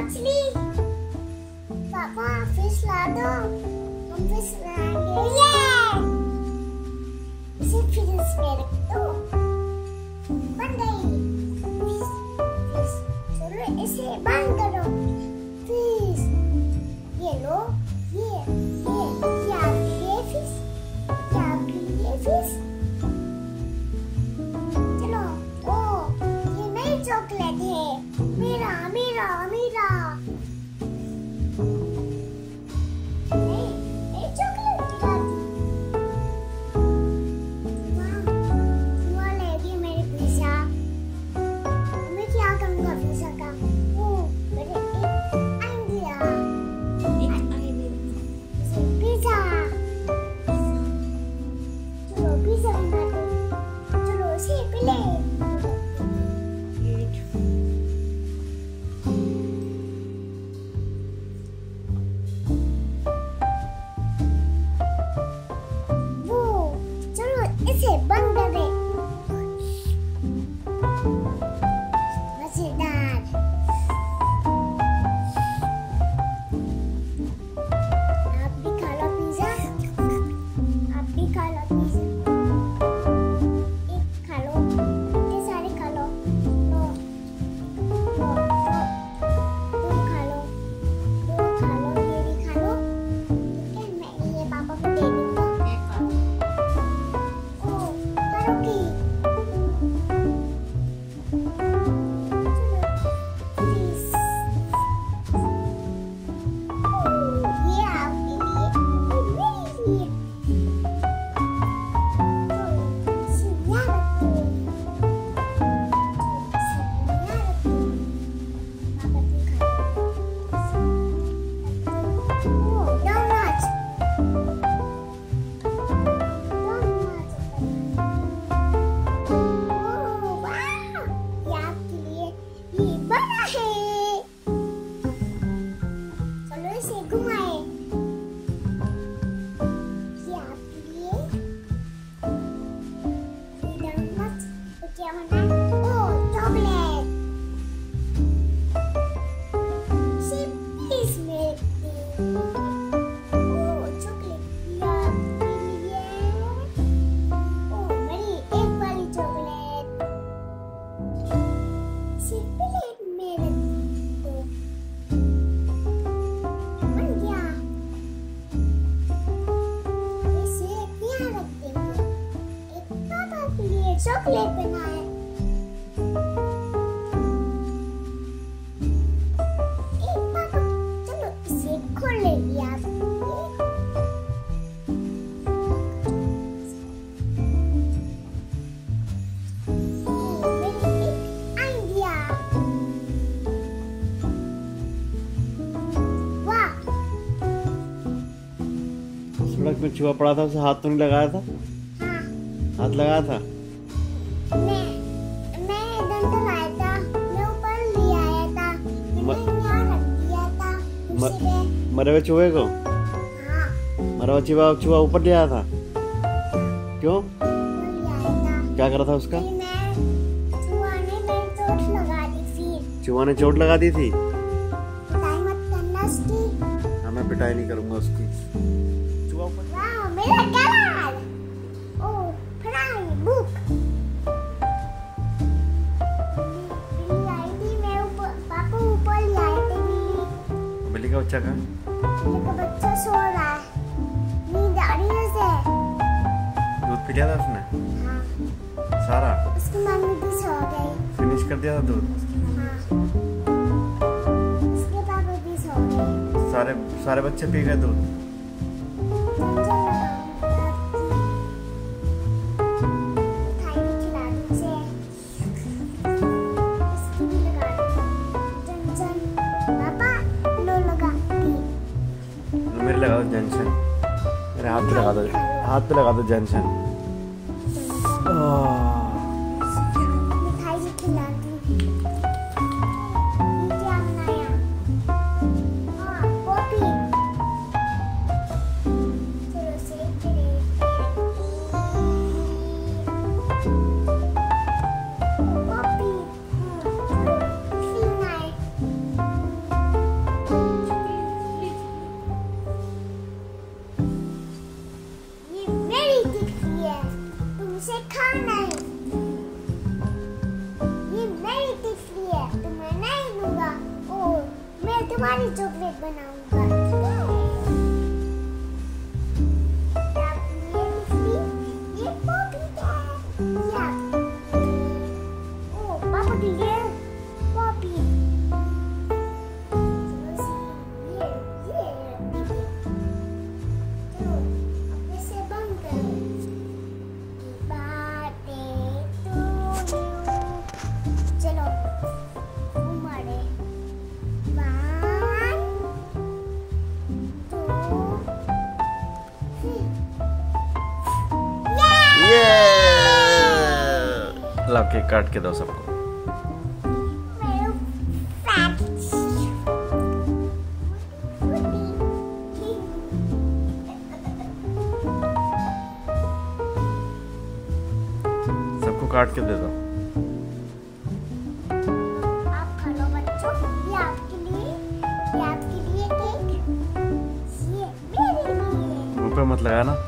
मछली। पापा फिश ला दो, हम फिश लाएंगे। ये इसे फ्रिज में रख दो, बन गई फिश। फिश चलो इसे बंद करो। फिश ये लो, ये आपके लिए फिश, ये आपके लिए फिश। चलो ओ ये नई चॉकलेट है, मेरा मेरा मेरा। नई चॉकलेट मिला दी। वो लेगी मेरी पिज़्ज़ा। मैं क्या करूँगा पिज़्ज़ा का? ओ मेरे एक आइडिया। पिज़्ज़ा। चलो पिज़्ज़ा बनाते हैं। चलो इसे पहले इसे बंद कर दे। मजेदार। आप भी खा लो पिज़्ज़ा, आप भी खा लो पिज़्ज़ा। एक खा लो, इतने सारे खा लो। लो लो लो, तुम खा लो, दो खा लो, ये भी खा लो। ठीक है, मैं ये पापा को दे दूँगा। चॉकलेट बनाए। पापा चलो इसे खोल लेंगे आप। मेरी एक आइडिया। वाह, सड़क में चूहा पड़ा था, उसे हाथ तो नहीं लगाया था? हाँ। हाथ लगाया था? मैं इधर तो लाया था, मैं ऊपर ले आया था, मैंने यहाँ रख दिया था कुर्सी पे। मरे हुए चूहे को? हाँ। मरा हुआ चूहा ऊपर ले आया था? क्यों? ऊपर ले आया था। क्या करा था उसका? चूहा ने मेरी चोट लगा दी थी। चूहा ने चोट लगा दी थी? पिटाई मत करना उसकी। हाँ, मैं पिटाई नहीं करूँगा उसकी। चूहा ऊपर। वाह, मेरा गलाल। ओ फ्राई बुक। बिल्ली का बच्चा का? बिल्ली का बच्चा सो रहा है, नींद आ रही है उसे। दूध पी लिया था उसने? हाँ। सारा? उसकी मम्मी भी सो गई। फिनिश कर दिया था दूध? हाँ। उसके पापा भी सो गए। सारे बच्चे पी गए दूध? मेरे लगा दो जंक्शन, मेरे हाथ पे लगा दो, हाथ पे लगा दो जंक्शन। मिठाई खिलाती। क्या बनाया? हाँ, पॉपी। चलो सेक के पॉपी। पीना है। इसे खाना है। ये मेरी टिफिन है, तुम्हें नहीं दूंगा। और मैं तुम्हारी चॉकलेट बनाऊंगा। ये पॉपी है। ओ पापा की ये पॉपी। ला केक काट के दो सबको। सबको काट के दे दो। आप खा लो बच्चों, ये आपके लिए केक, ये मेरे लिए। मुंह पे मत लगाना।